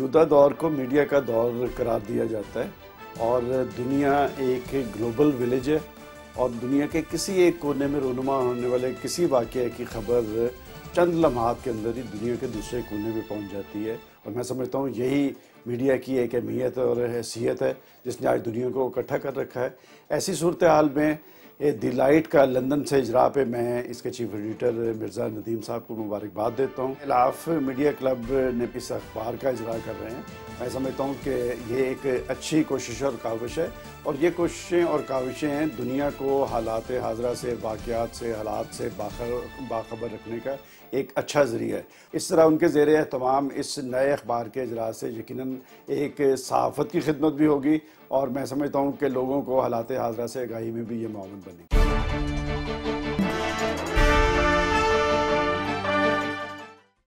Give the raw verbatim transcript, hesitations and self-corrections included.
मौजूदा दौर को मीडिया का दौर करार दिया जाता है और दुनिया एक ग्लोबल विलेज है और दुनिया के किसी एक कोने में रूनुमा होने वाले किसी वाक़ये की खबर चंद लम्हात के अंदर ही दुनिया के दूसरे कोने में पहुंच जाती है। और मैं समझता हूँ यही मीडिया की एक अहमियत और हैसियत है जिसने आज दुनिया को इकट्ठा कर रखा है। ऐसी सूरत हाल में दी लाइट का लंदन से इजरा पे मैं इसके चीफ एडिटर मिर्ज़ा नदीम साहब को मुबारकबाद देता हूँ। इलाफ मीडिया क्लब ने इस अखबार का इजरा कर रहे हैं। मैं समझता हूँ कि ये एक अच्छी कोशिश और काविश है और ये कोशिशें और काविशें हैं दुनिया को हालात हाज़रा से, वाक़यात से, हालात से बाखबर रखने का एक अच्छा ज़रिया है। इस तरह उनके ज़ेरे तमाम इस नए अखबार के इजरा से यकीनन एक सहाफ़त की खिदमत भी होगी और मैं समझता हूँ कि लोगों को हालात हाज़रा से आगाही में भी ये मामूल बनेगी।